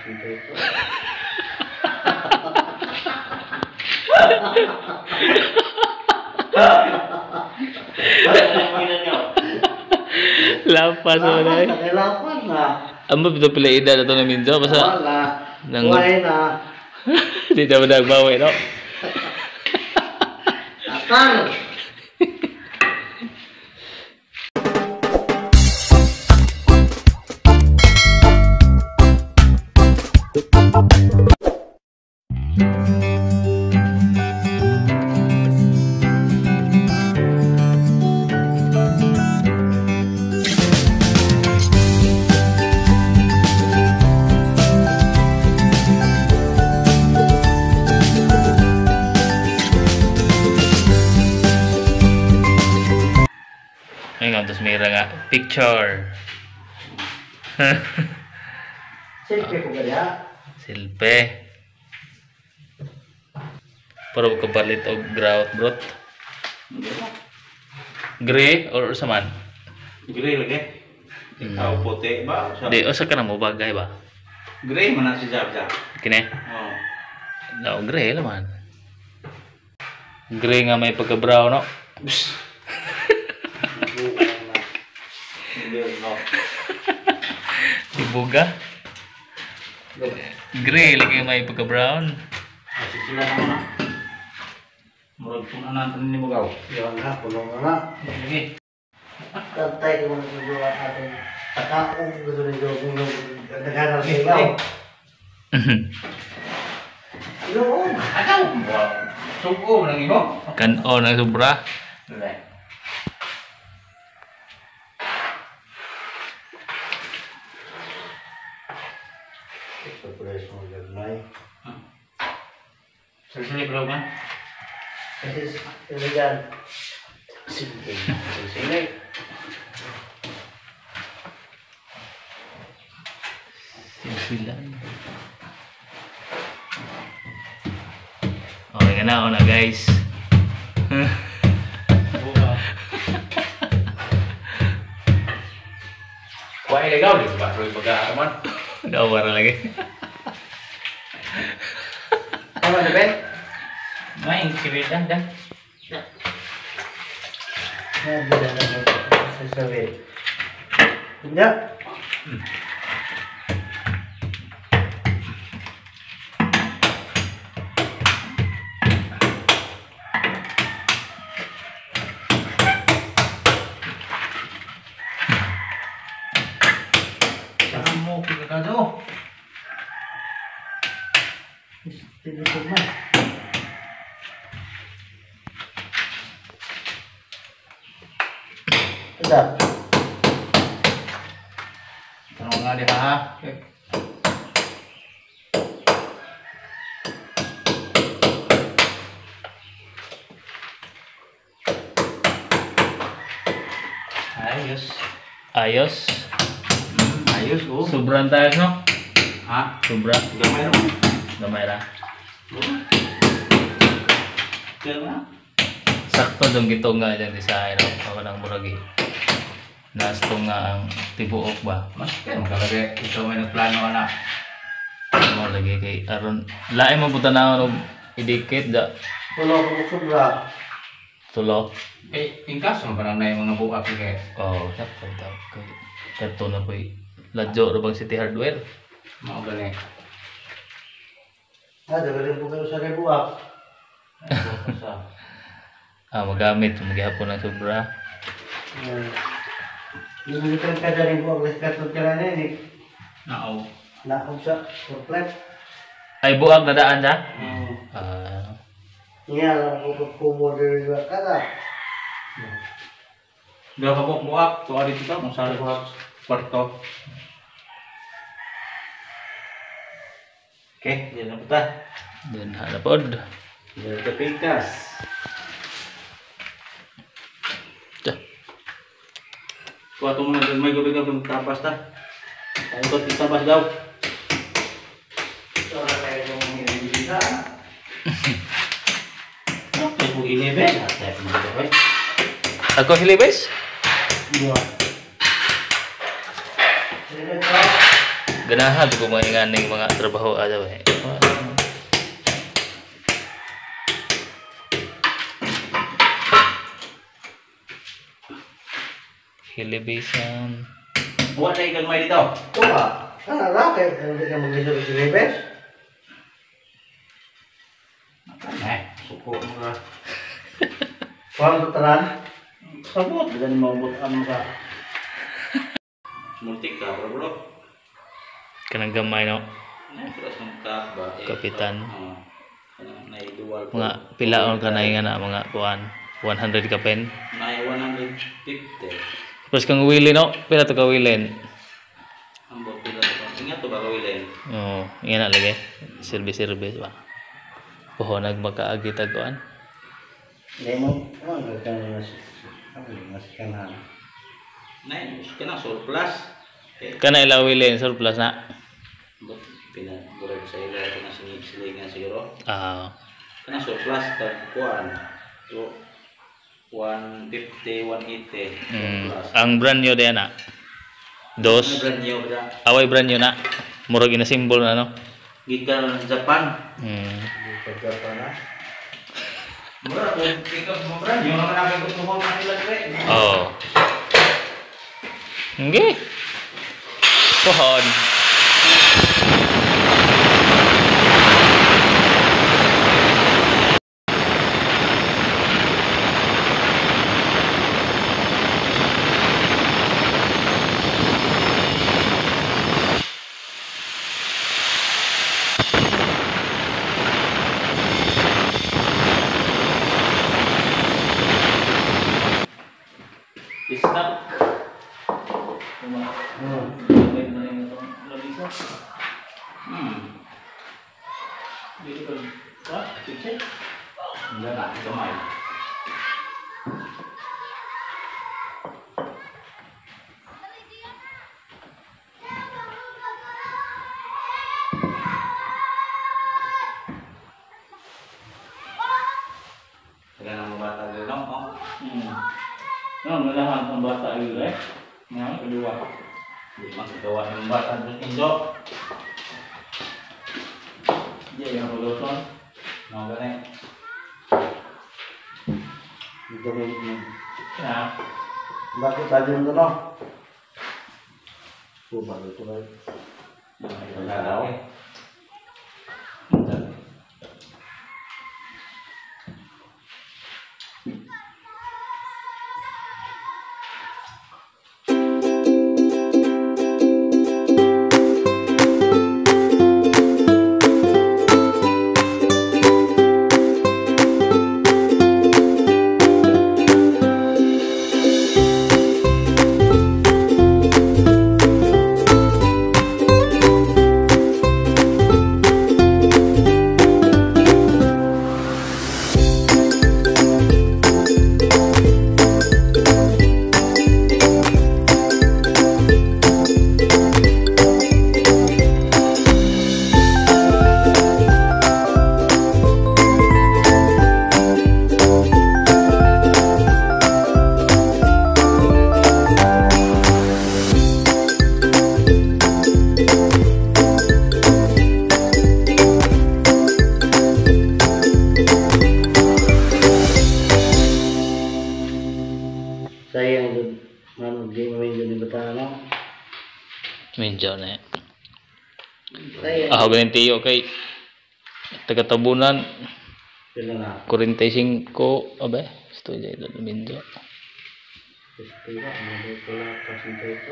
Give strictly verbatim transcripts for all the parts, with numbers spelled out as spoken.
cinta itu. Lapas mo na eh. Lapan na. Amo bito pila ida na ito na minjo. Basta Wala. nang Buhay na. di siya managbawi, no? Akan. Ngayon, tapos mayroon nga picture. Silpi ko kaya. Silpe. Pero kapalit o grout brot. Gray or saman? Gray lagi. Ikaw puti ba? Di, o sa ka na mo bagay ba? Gray man si Jabja. Kine? Oh. No, gray naman. Gray nga may pagka-brown, no? Hindi no. Ibuga. Gray lagi may pagka-brown. Kasi sila naman na. Murag kung anatan ni Mugaw. Yan na, puno na na. Lagi. Kantay ko mga nagawa natin. Takaong gusto nito kung naghanap sa ilaw. Noon. Akaw mo. Suko nang imo. Kan-o na sobra. Right. Surprise mo gagmay. Sili belum kan? Kasi sila dyan. Silpi. Sili. Silsilan. Okay ka na, o na guys. Kuai legal di ba? Roy baga teman. Gawar lagi. Ano na Ben? Main sibit dah dah. Hindi na na sasabihin. Hindi. Kamu kita kado. Hindi ko man. Sedap. Tanong nga di ha. Ayos. Ayos. Ayos oh. Sobrang tayo, no? Ha? Sobra. Gamay naman. Gamay ra. Kaya na. Sakto dong gito nga dyan di sa ayaw. Ako nang muragi. Nasto nga ang tibuok ba? Mas kaya makalagay. Ikaw may nagplano na. Mo lagi kay aron. Lain mo puta na ako idikit da. Pulo ko sobra. Tulo. Eh, ingkas mo parang na yung mga buka ko kaya. Oh, sakto daw kay kato na koy ladyo ra bang City Hardware. Mau gani. Ah, dagdag po kayo sa rebuak. Ah, magamit maghapon ng sobra. Hindi ko ka dyan po ang leskat ng tira na yun eh. Nao. Nakog sa komplet. Ay buak na daan sa? Hmm. Ah, Nga lang ko pagkumo rin ba ka na. Dua ka buak buak. Tuwa dito ka. Kung saan buak. Kwarto. Okay, yan na po ta. then hanapod. Yan ka pingkas. Dah. Kuha ito muna. May gabig na magtapas ta. Ay ko titapas daw. So, na kayo yung hinilisa. Okay, kung eleven. At mo dito eh. Ako hilibes? Dua. Sige ka. Ganahan ko mga nganing mga trabaho aja we. Hilibisan. Buat na ikan may dito. Kuha. Kana ra kay hindi ka mag-isip sa libes. Eh, suko mo ka. Kuha taran. Sabot, dan mau buat ano ka. Multik ka, bro bro. Kanang gamay no. Nah, terus mengkap ba. Kapitan. Oh. Na idual. Mga pilaon ka na nga na mga kuan. one hundred ka pen. Na one fifty. Terus kang wilin no, pila to ka wilin? Ambot pila to. Ingat to ba kawilin? Oh, ingin na lagi. Service-service ba. Poho nagmakaagi taguan. Hindi mo, ano ka na mas, ano mas kanan. Nah, kena surplus. Okay. Kana ila wilin surplus na. Pina burag sa ila kena sini silingan siguro. Ah, Kena surplus ka kuan. So one fifty, one eighty. mm, ang brand new din na. Dos. Brand new bra. Away brand new na. Murag ina symbol na no. Gikan ng Japan. Hmm. Hindi ka pa na. Mura kung ikaw mo brand new naman ako kung mo Manila dire. Oh. Nggih. Pohon. Stop. Hmm. Hmm. Dito kan. What? Picture? Enggak lah, gamay. Kaya nang bata dito, no? Hmm. No, malahan ang bata yun eh. Nga, kedua. Di magagawa ng bata dito, Injo. Dia yang lulusan. Mau ganun. Dito rin mo. Ya. Bakit tayo nito no? Kuha ito rin. Enggak tahu. Sayang doon. Ano, di mo medyo ni bata no? Medyo na. Sayang. Ah, ganin tiyo kay taga-tabunan. Sila na. forty-five, abe. Ito dyan ito, medyo. Gusto ba? Ano ko lang kasinta ito?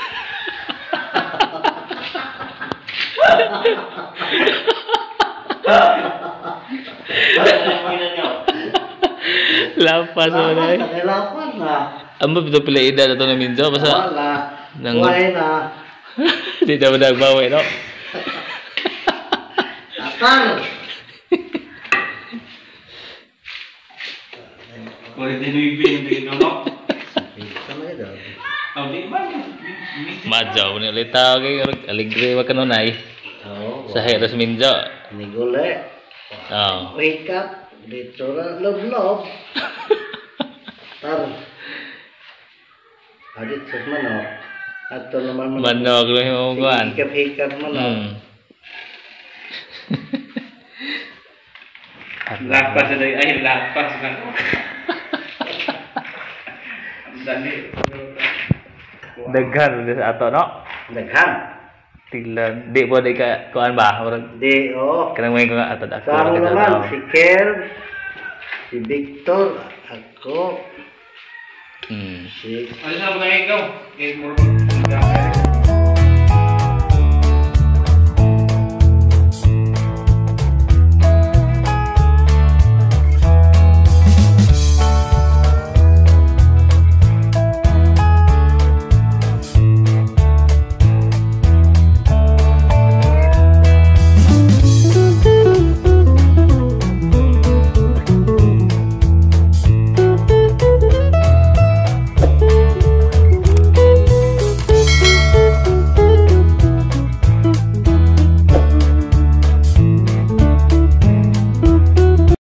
Lapas mo na eh. Kailapan na. Amo bito pila edad ato na minjo basta Wala. nang Buhay na. di ta nagbawi no. Akan. Boleh dinuibin dito, no? Sama ito. Oh, di ba? Majaw ni ulit tao kay aligre wa kanunay Oo. sa heros minjo. Nigole. Oh. Wake up. Dito na lob-lob. Tar. Adit sa manok. Ato naman man. Manog lang yung kuan. Hikap-hikap mo na. Hmm. Lapas na dahil. Ay, lapas na. Ang dami. Daghan sa ato no. Daghan. Tiglan. Di po di ka kuan ba? Murag Di, oo. kanang may ko nga ato ako. Sa amo naman, si Kel, si Victor, ako, Hmm. si Ano sa mga ikaw? Eh, muro ba?